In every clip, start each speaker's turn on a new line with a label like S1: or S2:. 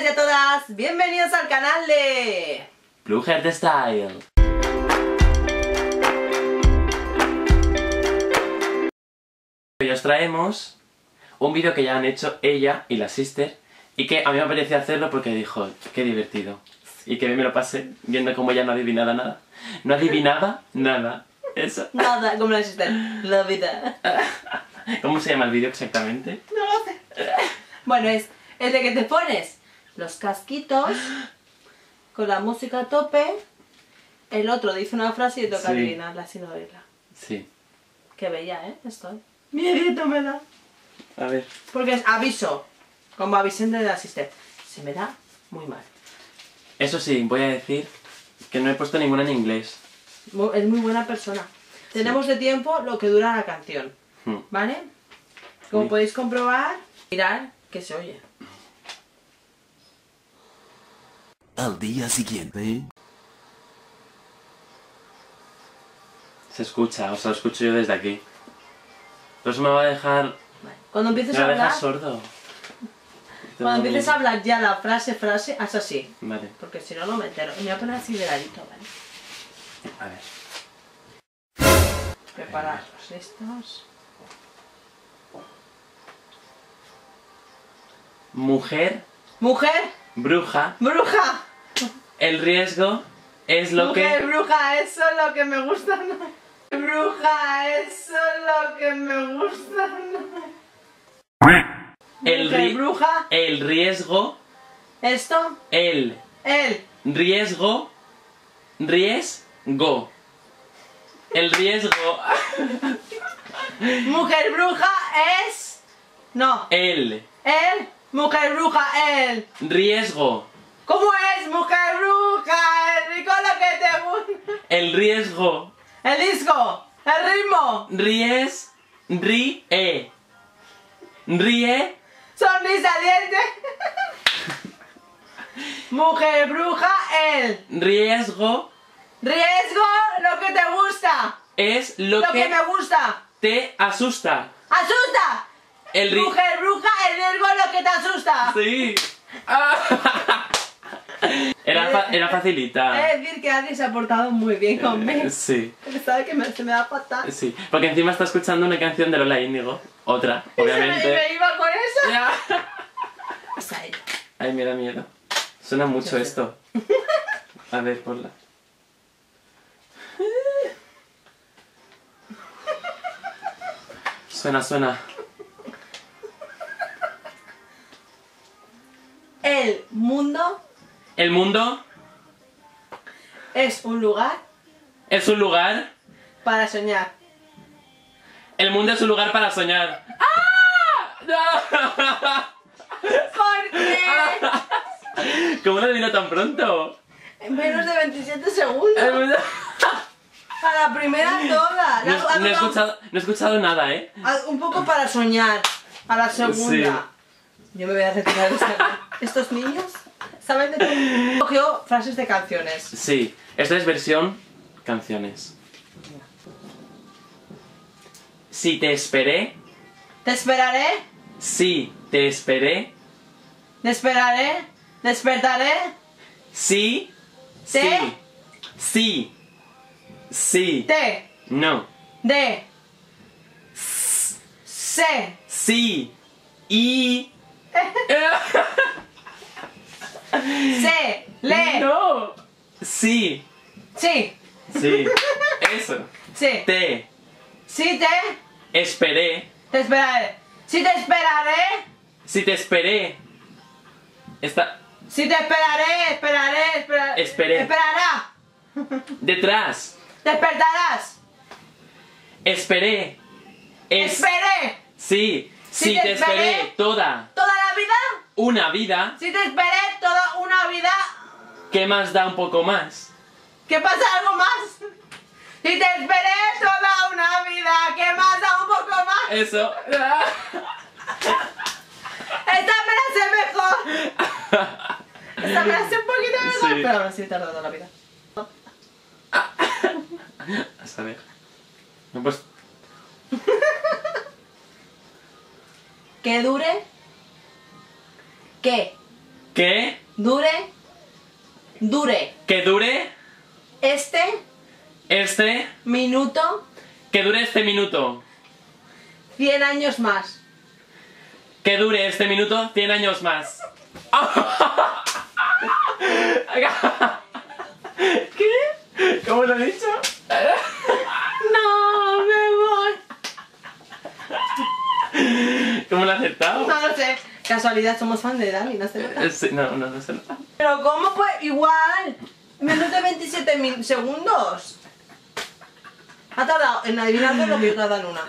S1: a todas, bienvenidos al canal de
S2: Blue Heart Style. Hoy os traemos un vídeo que ya han hecho ella y la sister y que a mí me apetecía hacerlo porque dijo, qué divertido. Y que me lo pasé viendo como ella no adivinaba nada. No adivinaba nada. Eso.
S1: nada, como la sister, la vida.
S2: ¿Cómo se llama el vídeo exactamente?
S1: No lo sé. Bueno, es el de que te pones los casquitos con la música a tope, el otro dice una frase y te toca
S2: Sí.
S1: adivinarla sin oírla.
S2: Sí.
S1: Qué bella, ¿eh? Estoy. Miedito me da.
S2: A ver.
S1: Porque es aviso, como avisante de la sister. Se me da muy mal.
S2: Eso sí, voy a decir que no he puesto ninguna en inglés.
S1: Es muy buena persona. Tenemos de tiempo lo que dura la canción, ¿vale? Como
S2: Uy.
S1: podéis comprobar, mirad que se oye.
S3: Al día siguiente.
S2: Se escucha, o sea, lo escucho yo desde aquí. Pero eso me va a dejar...
S1: Vale. Cuando empieces
S2: Me
S1: a
S2: va a dejar
S1: hablar,
S2: sordo.
S1: cuando empieces a hablar ya la frase, haz así.
S2: Vale,
S1: Porque si no, no me entero. Y me voy a poner así de ladito, ¿vale?
S2: a ver.
S1: Preparados, listos.
S2: Mujer,
S1: Mujer,
S2: bruja,
S1: bruja.
S2: el riesgo es lo
S1: Mujer,
S2: que...
S1: bruja, eso es lo que me gusta, ¿no? Bruja, eso es lo que me gusta, ¿no? Mujer, bruja.
S2: El riesgo,
S1: Esto,
S2: el riesgo, riesgo. El riesgo,
S1: mujer bruja es... No,
S2: el
S1: mujer bruja,
S2: riesgo,
S1: ¿Cómo es mujer bruja? El rico lo que te gusta.
S2: el riesgo,
S1: El disco, el ritmo,
S2: ríe,
S1: sonrisa, diente. Mujer bruja,
S2: riesgo,
S1: riesgo, lo que te gusta.
S2: es lo
S1: Lo que
S2: que
S1: me gusta.
S2: te asusta.
S1: ¡Asusta! Mujer bruja, el riesgo, lo que te asusta.
S2: Sí. Era facilita.
S1: Es decir que Adri se ha portado muy bien conmigo.
S2: Sí,
S1: Sabe que se me da fatal.
S2: sí. Porque encima está escuchando una canción de Lola Índigo. Otra,
S1: Y
S2: obviamente.
S1: me iba con esa.
S2: Ya.
S1: Pues a ello.
S2: Ay, me da miedo. Suena mucho esto. A ver, ponla. Suena.
S1: El mundo
S2: El mundo
S1: es un lugar
S2: es un lugar.
S1: para soñar.
S2: El mundo es un lugar para soñar. ¡Ah! ¡No!
S1: ¿Por qué?
S2: ¿Cómo lo adivino tan pronto?
S1: En menos de 27 segundos.
S2: El mundo...
S1: A la primera toda.
S2: No he escuchado nada, ¿eh?
S1: Un poco para soñar. A la segunda. Yo me voy a retirar de esta. Estos niños saben de todo. Cogió frases de canciones.
S2: Sí, esta es versión canciones. Si te esperé,
S1: Te esperaré,
S2: si te esperé,
S1: te esperaré, despertaré,
S2: sí,
S1: Te-
S2: sí,
S1: te,
S2: no,
S1: de, se,
S2: sí, y...
S1: se, le,
S2: No, sí,
S1: sí,
S2: eso,
S1: sí,
S2: te
S1: te
S2: esperé,
S1: esperaré, si te esperaré,
S2: si te esperé,
S1: si te esperaré,
S2: Esperé.
S1: esperará,
S2: detrás,
S1: despertarás,
S2: esperé,
S1: esperé,
S2: sí,
S1: Si
S2: si
S1: te
S2: te esperé
S1: esperé.
S2: toda
S1: toda la vida,
S2: una vida,
S1: si te esperé toda una vida,
S2: ¿qué más da un poco más?
S1: ¿qué pasa algo más? Si te esperé toda una vida, ¿qué más da un poco más?
S2: Eso.
S1: Esta me la sé mejor. Esta me la sé un poquito mejor,
S2: Sí.
S1: pero aún así tarda toda la vida.
S2: A saber. No, pues...
S1: Que dure. ¿Qué?
S2: ¿Qué?
S1: Dure.
S2: Que dure
S1: este minuto
S2: que dure este minuto.
S1: 100 años más.
S2: Que dure este minuto 100 años más. ¿Qué? ¿Cómo lo he dicho?
S1: No, me voy.
S2: ¿Cómo lo he acertado?
S1: No lo sé. Casualidad, somos fan de Dani, no se nota.
S2: Sí, no sé nada.
S1: Pero ¿cómo pues? Igual. Menos de 27 segundos. Ha tardado en adivinarlo lo que yo tardo en una.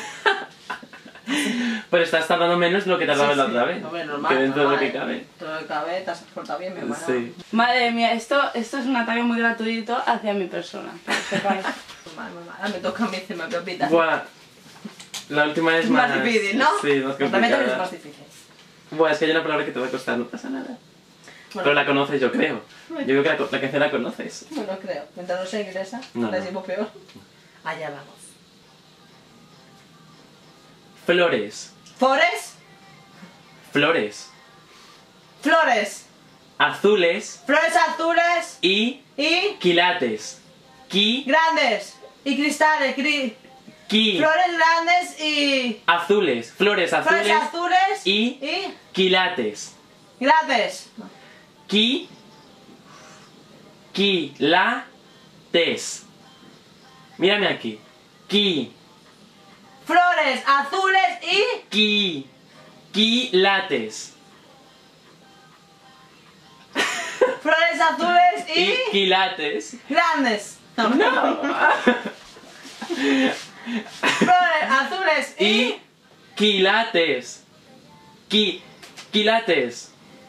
S2: Pero estás tardando menos de lo que tardaba
S1: Sí,
S2: la
S1: sí.
S2: otra vez.
S1: Hombre, normal,
S2: que dentro
S1: normal,
S2: de lo que cabe.
S1: Todo lo que cabe, te has portado bien, mi hermano.
S2: Sí.
S4: Madre mía, esto es un ataque muy gratuito hacia mi persona. Para que sepáis.
S1: Normal. Ahora me toca a mí, se me pepita.
S2: Buah. La última es más...
S1: Más difícil, ¿no?
S2: Sí, más
S1: Pues también es
S2: complicada.
S1: más difícil.
S2: Buah, es que hay una palabra que te va a costar, no pasa nada.
S1: Bueno,
S2: Pero la conoces, yo creo. Yo creo que la canción la conoces.
S1: bueno, creo. Mientras no sea inglesa,
S2: No,
S1: la
S2: no.
S1: llevo peor. Allá vamos.
S2: Flores.
S1: Flores. Flores.
S2: Azules
S1: Flores azules
S2: y
S1: y
S2: quilates.
S1: grandes. Y cristales. Flores grandes y...
S2: Azules. Flores azules
S1: Flores azules
S2: y quilates.
S1: grandes.
S2: Quilates. Mírame aquí.
S1: Flores azules y...
S2: Quilates.
S1: Flores azules
S2: Y
S1: y...
S2: quilates.
S1: grandes. No. Flores azules
S2: Y
S1: y...
S2: quilates. Quilates.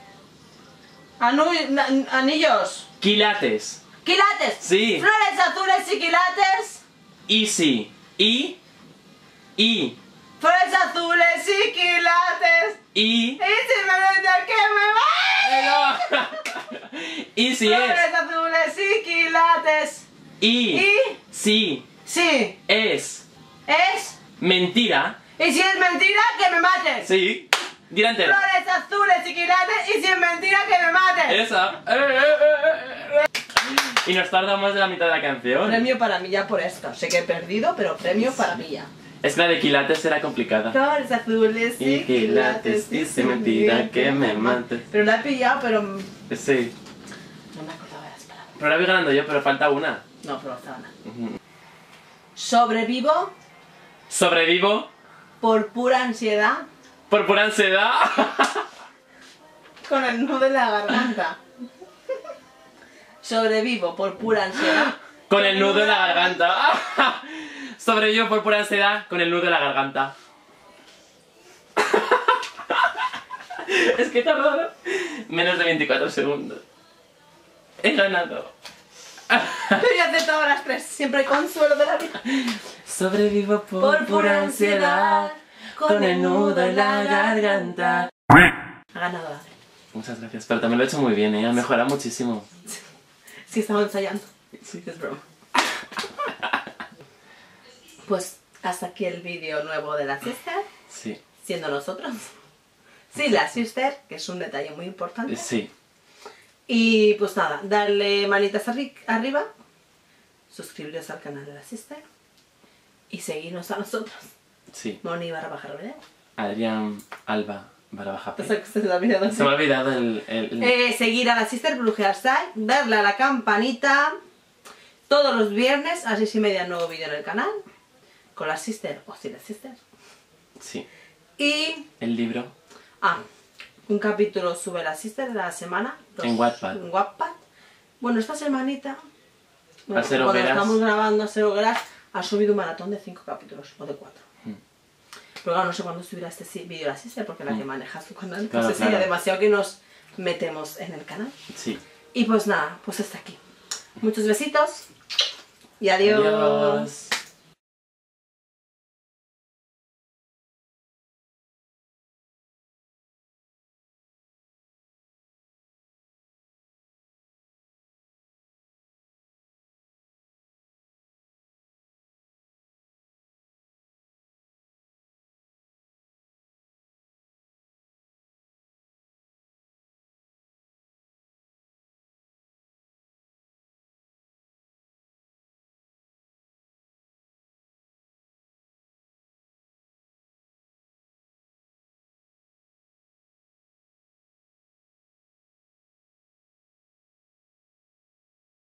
S1: Anillos.
S2: Quilates.
S1: Quilates.
S2: Sí.
S1: Flores azules y quilates.
S2: Easy. Y.
S1: Flores azules y quilates.
S2: Y
S1: Y si me vende que me va.
S2: Easy es.
S1: Flores azules y quilates.
S2: Y. Sí.
S1: Sí.
S2: Es.
S1: Es.
S2: Mentira.
S1: Y si es mentira, que me mates.
S2: Sí. Dila entera.
S1: Flores azules y quilates. Y si es mentira, que me mates.
S2: Esa. Y nos tarda más de la mitad de la canción.
S1: Premio para mí ya por esto. Sé que he perdido, pero premio para mí ya.
S2: Es que la de quilates era complicada.
S1: Flores azules y quilates.
S2: Y si mentira que me mates.
S1: Pero la he pillado, pero... No
S2: Sí.
S1: me acordaba de las palabras.
S2: Pero la voy ganando yo, pero falta una.
S1: No, pero estaba nada. Sobrevivo
S2: Sobrevivo
S1: por pura ansiedad
S2: por pura ansiedad.
S1: con el nudo en la garganta. Sobrevivo por pura ansiedad.
S2: Con el nudo en la garganta. Sobrevivo por pura ansiedad con el nudo en la garganta. Es que he tardado menos de 24 segundos. He ganado.
S1: Pero ya he aceptado las tres. Siempre hay consuelo de la vida.
S2: Sobrevivo por pura ansiedad con el nudo en la garganta.
S1: Ha ganado la tres.
S2: Muchas gracias, pero también lo he hecho muy bien, ha mejorado muchísimo.
S1: Sí, estamos ensayando.
S2: Sí.
S1: Es broma. Pues hasta aquí el vídeo nuevo de la sister,
S2: Sí,
S1: siendo nosotros. Sí, la sister, que es un detalle muy importante.
S2: sí.
S1: Y pues nada, darle manitas arriba, suscribiros al canal de la sister y seguirnos a nosotros.
S2: Sí.
S1: Moni _ rebeleo.
S2: Adrián Alba _ P.
S1: Se me ha olvidado.
S2: Se me ha olvidado el...
S1: Seguir a la sister Brujerside, darle a la campanita todos los viernes a 6:30 nuevo vídeo en el canal con la sister o sin la sister.
S2: Sí.
S1: Y
S2: El libro.
S1: un capítulo sube la sister de la semana.
S2: En Wattpad.
S1: En Wattpad. Bueno, esta semanita,
S2: A ser
S1: cuando
S2: hogueras.
S1: estamos grabando a 0 horas, ha subido un maratón de 5 capítulos o de 4. Pero claro, no sé cuándo subirá este vídeo la sister porque la que maneja su canal.
S2: Claro,
S1: Entonces sería
S2: claro.
S1: demasiado que nos metemos en el canal.
S2: Sí.
S1: Y pues nada, pues hasta aquí. Muchos besitos y adiós.
S2: Adiós.